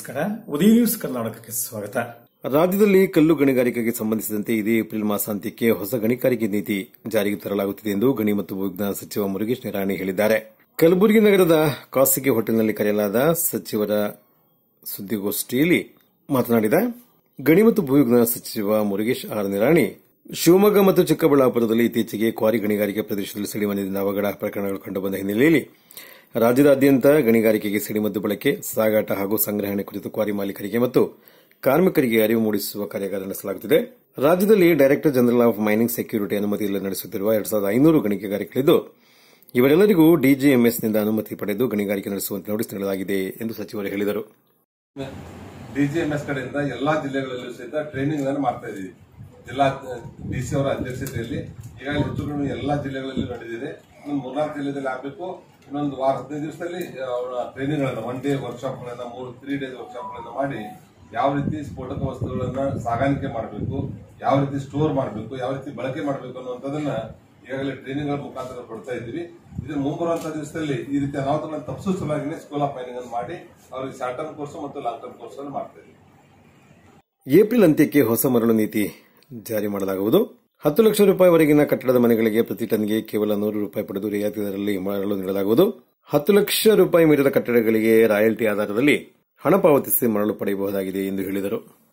ನಮಸ್ಕಾರ. ಉದಯ ನ್ಯೂಸ್ ಕರ್ನಾಟಕಕ್ಕೆ ಸ್ವಾಗತ. ರಾಜ್ಯದಲ್ಲಿ ಕಲ್ಲು ಗಣಿಗಾರಿಕೆಗೆ ಸಂಬಂಧಿಸಿದಂತೆ ಇದೇ ಏಪ್ರಿಲ್ ಮಾಸಾಂತ್ಯಕ್ಕೆ ಹೊಸ ಗಣಿಗಾರಿಕೆ ನೀತಿ ಜಾರಿಗೆ ತರಲಾಗುತ್ತಿದೆ ಎಂದು ಗಣಿ ಮತ್ತು ಭೂವಿಜ್ಞಾನ ಸಚಿವ ಮುರುಗೇಶ್ ನಿರಾಣಿ ಹೇಳಿದ್ದಾರೆ. ಕಲಬುರಗಿ ನಗರದ ಖಾಸಗಿ ಹೋಟೆಲ್ನಲ್ಲಿ ಕರೆಯಲಾದ ಸಚಿವರ ಸುದ್ದಿಗೋಷ್ಠಿಯಲ್ಲಿ ಮಾತನಾಡಿದ ಗಣಿ ಮತ್ತು ಭೂವಿಜ್ಞಾನ ಸಚಿವ ಮುರುಗೇಶ್ ಆರ್ ನಿರಾಣಿ, ಶಿವಮೊಗ್ಗ ಮತ್ತು ಚಿಕ್ಕಬಳ್ಳಾಪುರದಲ್ಲಿ ಇತ್ತೀಚೆಗೆ ಕ್ವಾರಿ ಗಣಿಗಾರಿಕೆ ಪ್ರದೇಶದಲ್ಲಿ ಸಿಡಿಮದ್ದಿನ ಅವಘಡ ಪ್ರಕರಣಗಳು ಕಂಡುಬಂದ ಹಿನ್ನೆಲೆಯಲ್ಲಿ ರಾಜ್ಯದಾದ್ಯಂತ ಗಣಿಗಾರಿಕೆಗೆ ಸಿಡಿಮದ್ದು ಬಳಕೆ, ಸಾಗಾಟ ಹಾಗೂ ಸಂಗ್ರಹಣೆ ಕುರಿತು ಕ್ವಾರಿ ಮಾಲೀಕರಿಗೆ ಮತ್ತು ಕಾರ್ಮಿಕರಿಗೆ ಅರಿವು ಮೂಡಿಸುವ ಕಾರ್ಯಾಗಾರ ನಡೆಸಲಾಗುತ್ತಿದೆ. ರಾಜ್ಯದಲ್ಲಿ director general of mining security ಅನುಮತಿಯಲ್ಲಿ ನಡೆಸುತ್ತಿರುವ 2500 ಗಣಿಗಾರಿಕೆಗಳಿದ್ದು, ಇವರೆಲ್ಲರಿಗೂ ಡಿಜಿಎಂಎಸ್ನಿಂದ ಅನುಮತಿ ಪಡೆದು ಗಣಿಗಾರಿಕೆ ನಡೆಸುವಂತೆ ನೋಟಿಸ್ ನೀಡಲಾಗಿದೆ ಎಂದು ಸಚಿವರು ಹೇಳಿದರು. ಡಿಜಿಎಂಎಸ್ ಕಡೆಯಿಂದ ಎಲ್ಲಾ ಜಿಲ್ಲೆಗಳಲ್ಲೂ ಸಹಿತ ಟ್ರೈನಿಂಗ್ ಅನ್ನು ಮಾಡ್ತಾ ಇದ್ದೀವಿ. ಜಿಲ್ಲಾ ಡಿಸಿ ಅವರ ಅಧ್ಯಕ್ಷತೆಯಲ್ಲಿ ಈಗಾಗಲೇ ಹೆಚ್ಚು ಕಡಿಮೆ ಎಲ್ಲಾ ಜಿಲ್ಲೆಗಳಲ್ಲೂ ನಡೆದಿದೆ. ಇನ್ನೊಂದು 3-4 ಜಿಲ್ಲೆಯಲ್ಲಿ ಆಗಬೇಕು. ಇನ್ನೊಂದು 15 ದಿವಸದಲ್ಲಿ ಟ್ರೈನಿಂಗ್ ಗಳನ್ನ 1 ಡೇ ವರ್ಕ್ಶಾಪ್ ಗಳನ್ನ 3 ಡೇಸ್ ವರ್ಕ್ಶಾಪ್ ಗಳನ್ನ ಮಾಡಿ ಯಾವ ರೀತಿ ಸ್ಫೋಟಕ ವಸ್ತುಗಳನ್ನ ಸಾಗಾಣಿಕೆ ಮಾಡಬೇಕು, ಯಾವ ರೀತಿ ಸ್ಟೋರ್ ಮಾಡಬೇಕು, ಯಾವ ರೀತಿ ಬಳಕೆ ಮಾಡಬೇಕು ಅನ್ನುವಂಥದ್ದನ್ನ ಈಗಾಗಲೇ ಟ್ರೈನಿಂಗ್ ಗಳ ಮುಖಾಂತರ ಕೊಡ್ತಾ ಇದ್ದೀವಿ. ಇದನ್ನು ಮುಂಬರುವಂತಹ ದಿವಸದಲ್ಲಿ ಈ ರೀತಿ ಅನಾಹುತಗಳನ್ನು ತಪ್ಪಿಸೋ ಸಲುವಾಗಿ ಸ್ಕೂಲ್ ಆಫ್ ಮೈನಿಂಗ್ ಅನ್ನು ಮಾಡಿ ಅವರಿಗೆ ಶಾರ್ಟ್ ಟರ್ಮ್ ಕೋರ್ಸ್ ಮತ್ತು ಲಾಂಗ್ ಟರ್ಮ್ ಕೋರ್ಸ್ ಅನ್ನು ಮಾಡ್ತಾ ಇದ್ದೀವಿ. ಏಪ್ರಿಲ್ ಅಂತ್ಯಕ್ಕೆ ಹೊಸ ಮರಳು ನೀತಿ ಜಾರಿ ಮಾಡಲಾಗುವುದು. 10 ಲಕ್ಷ ರೂಪಾಯಿವರೆಗಿನ ಕಟ್ಟಡದ ಮನೆಗಳಿಗೆ ಪ್ರತಿ ಟನ್ಗೆ ಕೇವಲ 100 ರೂಪಾಯಿ ಪಡೆದು ರಿಯಾಯಿತಿ ದರದಲ್ಲಿ ಮರಳು ನೀಡಲಾಗುವುದು. 10 ಲಕ್ಷ ರೂಪಾಯಿ ಮೀರಿದ ಕಟ್ಟಡಗಳಿಗೆ ರಾಯಲ್ಟಿ ಆಧಾರದಲ್ಲಿ ಹಣ ಪಾವತಿಸಿ ಮರಳು ಪಡೆಯಬಹುದಾಗಿದೆ ಎಂದು ಹೇಳಿದರು.